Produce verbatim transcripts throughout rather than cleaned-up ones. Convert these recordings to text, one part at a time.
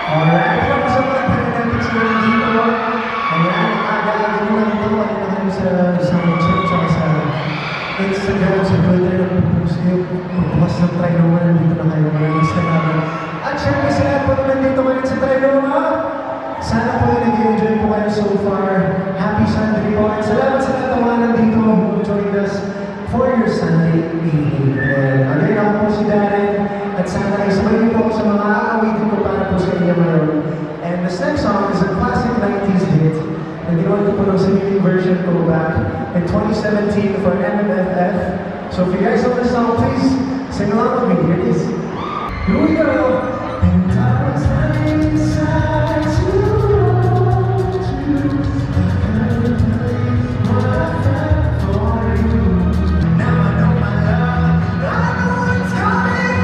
Alright, tapos sa mga natin sila dito. Ayan, aga-aga mo lang ito. Ano na kayo sa isang church at sa Instagram, sa Twitter, nagpupost kayo. Magbukas ng Trinoma, nandito na kayo. Maraming salamat. At syempre sa lahat po na nandito ngayon sa Trinoma. Sana po nag-enjoy po kayo so far. Happy Sunday po. At salamat sa lahat ng mga nandito who joined us for your Sunday evening. And again, ako po si Darren. At sana ay sabay niyo po sa mga aawitin ko para po sa inyo ngayon. And this next song is a classic nineties hit na ginawa ko po ng singing version ko back in twenty seventeen for M M F F. So if you guys know this song, please sing along with me. Here it is. Here we go. And I was inside to hold you. I couldn't believe what I felt for you. Now I know my love. I know it's coming.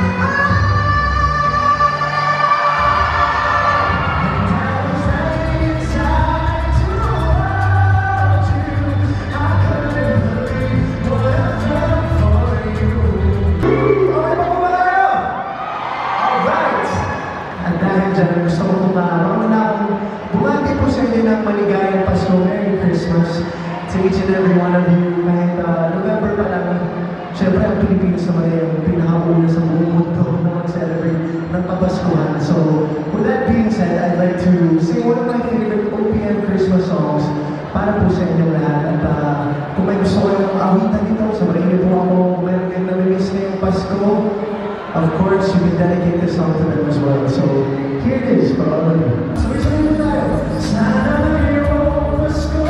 Gusto ko kung maaraw na akong bumati po sa inyo ng maligayang Pasko. Merry Christmas to each and every one of you. Kahit uh, November pa lang, syempre ang Pilipinas naman ay ang pinakauna sa buong mundo na mag-celebrate ng Kapaskuhan. So, with that being said, I'd like to sing one of my favorite O P M Christmas songs para po sa inyong lahat. At uh, kung may gusto kayong awitan dito, sabayin niyo po ako kung meron kayong namilis ngayong Pasko. Of course, you can dedicate this song to them as well. So, here it is for all of you. So, we're going to do Sana iyong Pasko.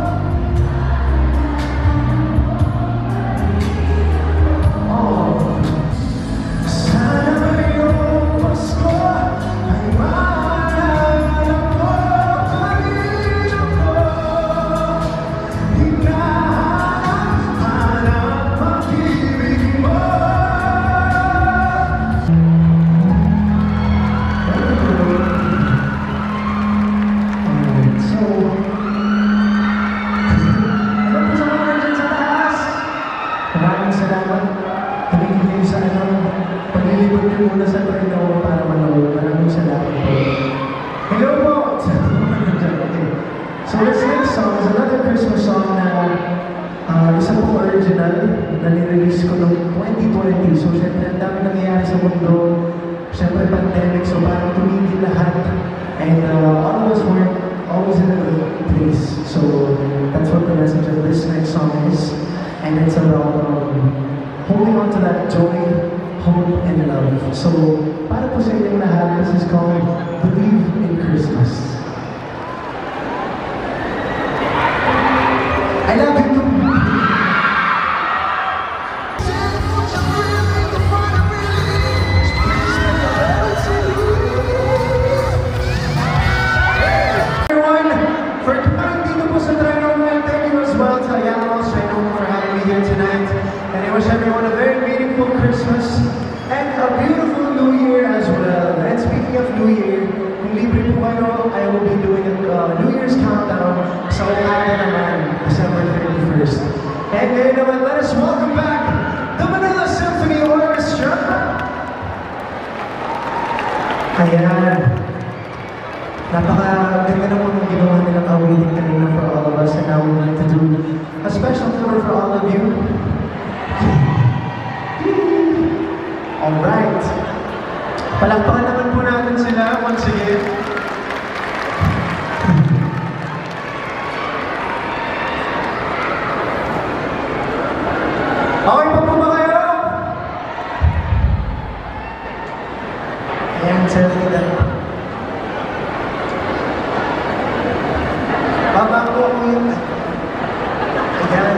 Oh. Sana iyong Pasko ay maalala mo, Panginoon ko. Hinahanap ang pag-ibig mo. Muna sa Trinoma para manood. Maraming salamat po. Hello po! Okay. So this next song is another Christmas song na uh, isa pong original na nirelease ko noong twenty twenty. So syempre ang dami nangyayari sa mundo. Syempre pandemic, so parang tumigil lahat. And uh, all of us were always in a good place. So that's what the message of this next song is. And it's about um, holding on to that joy, hope, and love. So, para po sa inyong lahat, this is called Believe in Christmas. I love you too. Everyone, for coming dito po sa Trinoma, thank you as well to Ayala, Trinoma, for having me here tonight. And I wish everyone a very meaningful Christmas and a beautiful New Year as well. And speaking of New Year, kung libre po kayo, I will be doing a uh, New Year's countdown sa Ayala naman, December thirty-first. And ngayon naman, let us welcome back the Manila Symphony Orchestra. Ayan. Napaka-ganda naman ang ginawa nilang awitin kanina for all of us. And now we want to do a special number for all of you. Alright. Palakpakan naman po natin sila once again. Okay pa po ba kayo? Ayan, tell me that. Baba po ako yun. Ayan.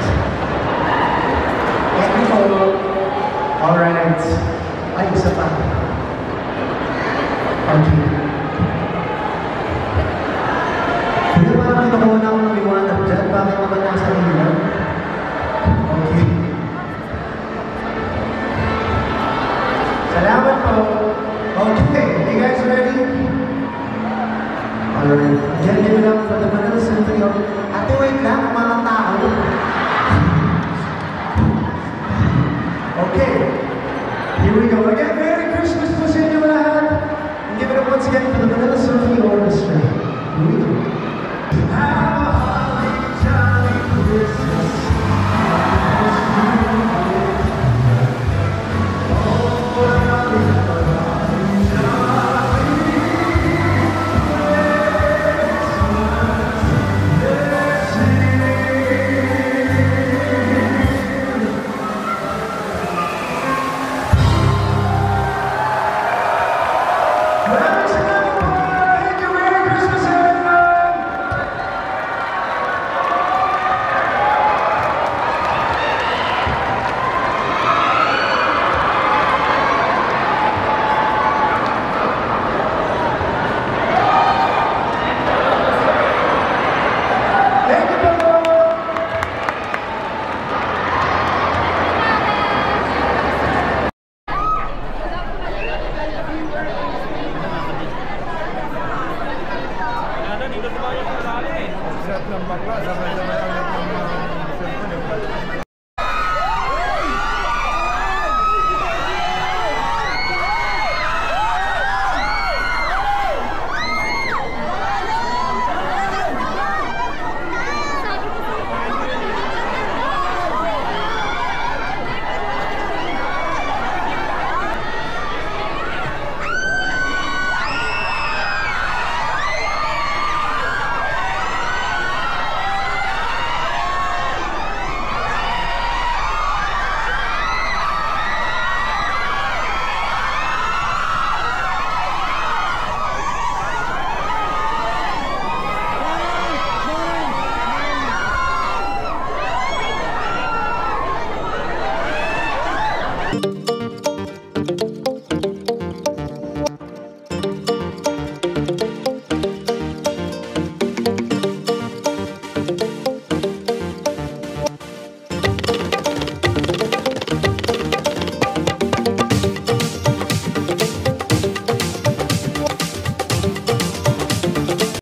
Ayan po. Alright. Ay, isa pa. Okay. Hindi ba naman nakuha na ako ng liwanag dyan? Bakit naman nasa inyo? Okay. Salamat po. Okay. Are you guys ready? Alright. Again, give it up for the Manila Symphony. Ate, wait lang. Mga tao. Okay. Here we go. Again, Merry Christmas po sa inyo lahat. And give it up once again for the Manila Symphony Orchestra. Here we go.